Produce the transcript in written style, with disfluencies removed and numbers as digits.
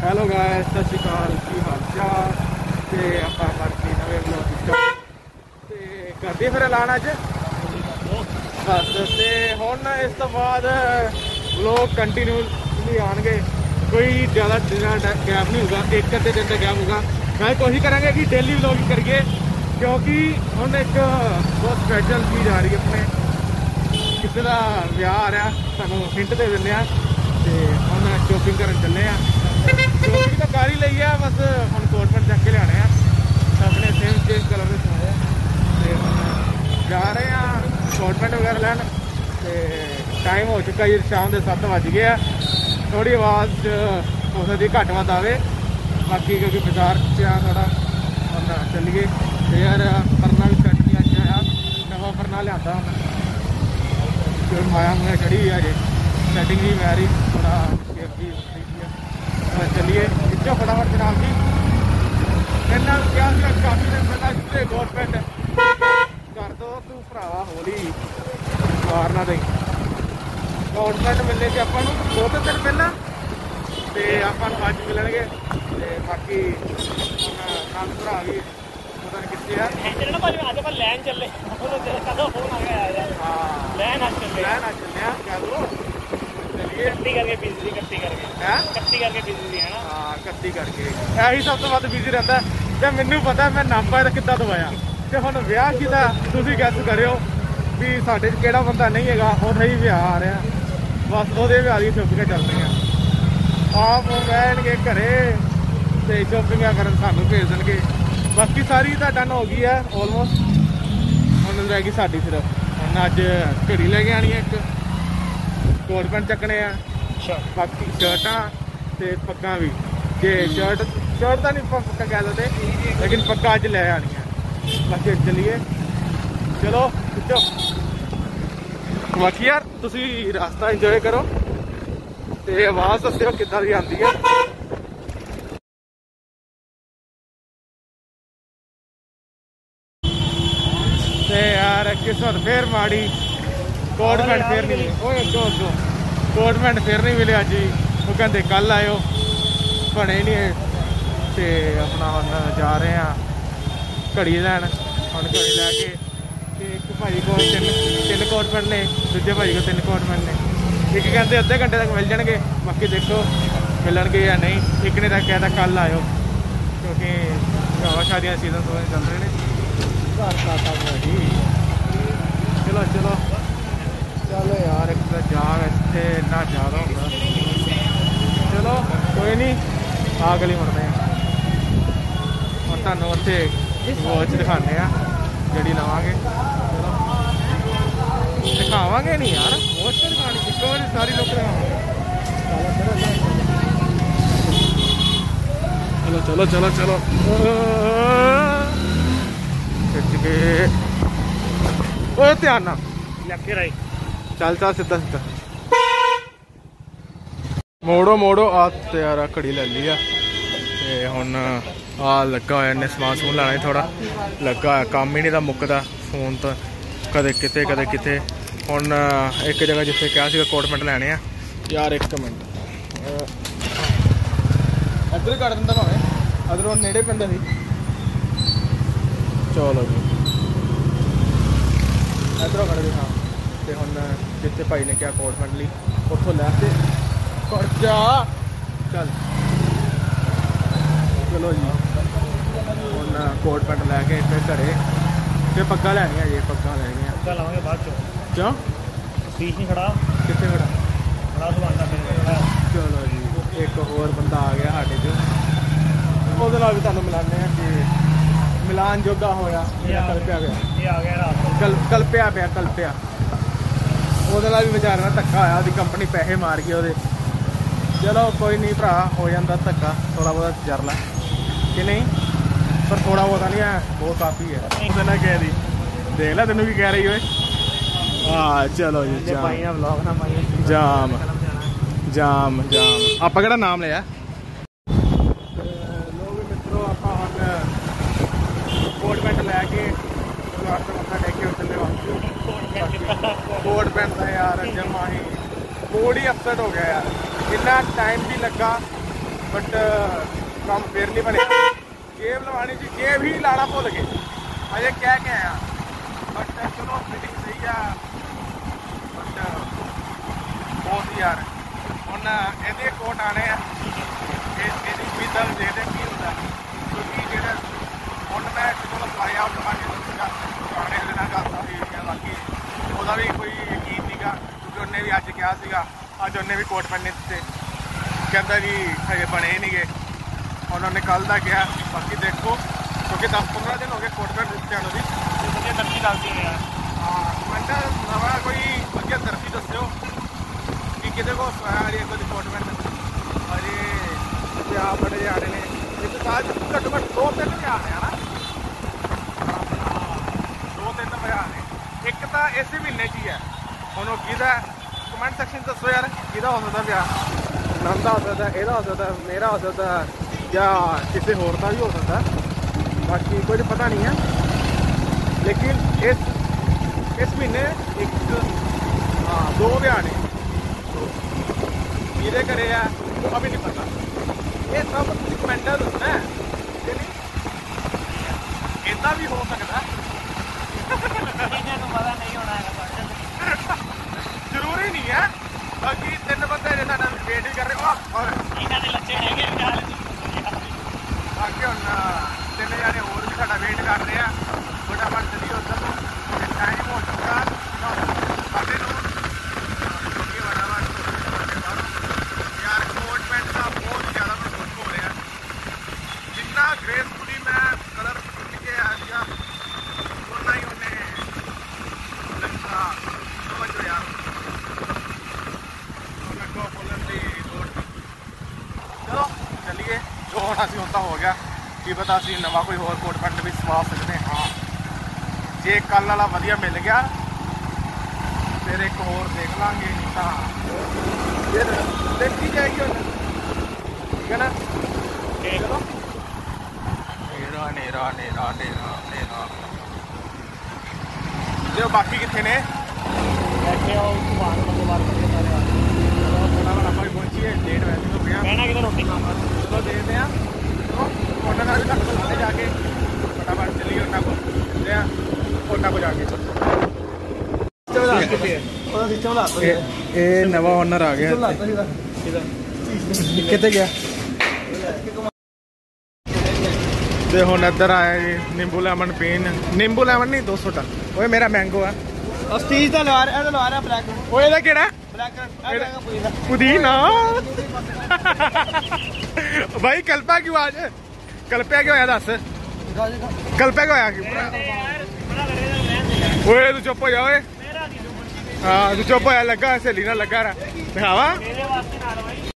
Hello guys, सत श्री अकाल, की हाल चाल। ते आपां करके नवे ब्लॉग स्टार्ट ते करदे फिर ऐलान अज बस। ते हुण इस तो बाद ब्लॉग कंटिन्यूसली आएंगे, कोई ज़्यादा दिन गैप नहीं होगा, एक अद्धे दिन का गैप होगा। मैं कोशिश करेंगे कि डेली ब्लॉग करिए, क्योंकि हुण एक बहुत स्पैशल चीज़ आ रही है। अपने किसी का विआह आ रहा, तुहानूं हिंट दे दिंदे आ। ते हुण शॉपिंग करन चले आ। शॉपिंग तो कर ही लई है, बस हम कोट पैंट चक के लियाने हैं, अपने सेम चेंज कलर के सुनाए। तो हम जा रहे हैं कोट पैंट वगैरह लैन। तो टाइम हो चुका जी, शाम के 7 बज गए। थोड़ी आवाज़ हो सकती घट वध आवे, बाकी क्योंकि बाजार से थोड़ा हम चलीए। तो यार परना भी सैट नहीं अज आया, नवा परना लिया माया मुया चढ़ी हुई है जी, सैटिंग भी मैं रही थोड़ा शेप भी चलिए खिंचो फटाफट जनाब जी। इन्ना क्या काफ़ी दिन पहले कोट पैंट कर दो तू भरावा होली मारना दई। कोट पैंट मिलने से अपन 2-3 दिन पहला, तो अपन अज मिलणगे। तो बाकी नंद भरा भी पता नहीं कितने है लैन चले। हाँ लैन अज चले, कह दो इकट्ठी करके बिजी, इकट्ठी करके बिजी है ना। हाँ इकट्ठी करके यही सब तो वध बिजी रहता है। तो मैनू पता मैं नापा किदा दवाया। तो हम विआह किया, तुम गैस करो भी साढ़े केड़ा बंदा नहीं है, उत्थे ही विआह आ रहा, बस वो विआह की शॉपिंग चल रही हैं। आप बहनगे घरे तो शॉपिंग कर सानू भेज देंगे। बाकी सारी तो डन हो गई है ऑलमोस्ट, हम रह गई साड़ी सिर्फ। हम अज घड़ी लेके आनी है, एक कोट पैंट चकने आ, बाकी शर्टा तो पग्गा भी। जे शर्ट तो नहीं पक्का कह देते, लेकिन पग्गा अज लै आनी है। बाकी चलिए चलो खिच्चो। बाकी यार तुसी रास्ता इंजॉय करो, तो आवाज़ दस्यो किद्दां दी आंदी है। ते यार किस्मत फिर माड़ी, कोट पैंट फिर नहीं मिले। कोट पैंट फिर नहीं मिले अज भी, वो कहते कल आयो, बने नहीं। तो अपना हम जा रहे हैं घड़ी लैन। हम घड़ी लैके एक भाई को तीन कोट पैंट ने, दूजे भाई को 3 कोट पैंट ने। एक कहते अद्धे घंटे तक मिल जाएंगे, बाकी देखो मिलणगे या नहीं। एक ने तो कहता कल आयो, क्योंकि विआह शादियां सीजन तो चल रहे हैं। जी चलो चलो चलो यार, एक तो जाग इतने इन्ना ज़्यादा होगा। चलो कोई नहीं, आ गली मुड़ते हैं। और तुहानू उत्थे वॉच दिखाने जी लवांगे। चलो दिखावांगे नहीं यार, वॉच तो दिखानी एक बार सारी लोग दिखावांगे। चलो चलो चलो चलो खिच के ध्यान ना लेफ्ट राइट, चल चल सीधा सीधा मोड़ो मोड़ो। आ यार घड़ी ले ली है, हुन आ लगा होया इन्हें समान समून लाना, थोड़ा लगा होया, काम ही नहीं था मुकदा। फोन तो कदे किते कदे किते। हुन एक जगह जिथे कहा कोट पैंट लैने यार, 1 मिनट इधर कर दिंदा भावें, अदरों नेड़े पैंदा सी। चलो जी इधरों कर दी। हाँ तो हम जिते भाई ने क्या कोट पैंट ली उतों लैते खर्चा। चल चलो जी हम कोट पैंट लैके फिर घरे फिर पग्गा लैनिया जी, पग्गा लैनिया लावांगे बाद क्यों शीश नहीं खड़ा कितने खड़ा खड़ा। चलो जी एक होर बंदा आ गया साढ़े च, वो भी तुहानूं मिलाने कि मिलान जोगा होया कल्पिया गया, कल्पिया पिया कल्पिया। वो भी बेचारे ना धक्का होया, उसकी कंपनी पैसे मार गई वो। चलो कोई नहीं भरा, हो जाता धक्का थोड़ा बहुत जर ला कि नहीं, पर थोड़ा बहुत नहीं है, वो काफ़ी है। उसने ना कह दी देख ला तेनों भी कह रही हो। हाँ चलो जी जाम जाम जाम आप केड़ा नाम लिया। लोग मित्रों आप कोट पैंट लैके मत्था टेके चले वापस। कोट पैंट यार जमा ही मूड ही अपसेट हो गया यार, इन्ना टाइम भी लगा बट काम फिर नहीं बने। गेम लवानी जी, गेम ही लाना भुल गए अजे कह के आया, बट चलो फिटिंग सही है। बट बहुत यार हम ये कोट आने उम्मीद देखते की होता, क्योंकि जो हम मैं चलो पाया गाने गाता बाकी वह भी कोई यकीन नहीं गा, क्योंकि उन्हें भी अज कहा अज उन्हें भी कोट पहनने दिते, कहता जी हजे बने ही नहीं गए, उन्होंने कल का कहा। बाकी देखो क्योंकि 10-15 दिन हो गए कोट पैंट दिते भी दर्जी डालती है। हाँ कमेंट नवा कोई वजिया दर्जी दस्यो कि कि को अजे कोई कोट पैंट अजे आप बड़े आने ने इस साल घट्टो घट्ट 2-3 हज़ार है ना, 2-3 हज़ार ने। एक तो इस महीने च ही है, हम कि कमेंट सैक्शन दसो यार कि हो सकता ब्याह, नंद का हो सकता, यदा हो सकता, मेरा हो सकता या किसी होर का भी हो सकता, बाकी कुछ पता नहीं है। लेकिन इस महीने एक 2 ब्याह ने किहदे घरे है वो अभी नहीं पता, ये सब कमेंटर दसना है कि नहीं, इदा भी हो सकता पता नहीं होना है जरूरी नहीं है। बाकी 3 बंदे जो वेट भी कर रहे हो और बाकी हम 3 जाने होर भी साਡਾ वेट कर रहे हैं, फटाफट चलिए उधर टाइम हो चुका साढ़े 9 यार। कोट पैंट का बहुत ज़्यादा मैं खुश हो रहा, जिन्ना ग्रेसफुली मैं कलर चुन के आ गया उन्ना ही उन्हें समझो यार चलो चलिए जो होना सी होता हो गया, की पता असी नवा कोई होर कोट पैंट भी सवा सकते हैं। हाँ जे कल वाला वधिया मिल गया फिर एक होर देख लांगे, फिर देखी जाएगी ठीक है ना। चलो नेरा नेरा नेरा नेरा नेरा जो बाकी कितने ने पहुंचिए लेट वैसे तो गया रोटी चलो देखते हैं, उन्होंने भी तक बुलाने जाके फटाफट चलिए उन्होंने को जाके ये नवा ओनर आ गया कितने गया ते हुण इधर आया जी नींबू लेमन पीन, नींबू लेमन नहीं 200 टन वो मेरा मैंगो है स्टीज दा लवा रहा ब्लैक ओए दा केड़ा पुदीना भाई कल्पा क्यों आज कल्पया क्यों होया दस कल्पया क्यों होया ओए तू चुप हो जा ओए हाँ तू चुप होया लगा सहेली ना लगा रहा दिखावा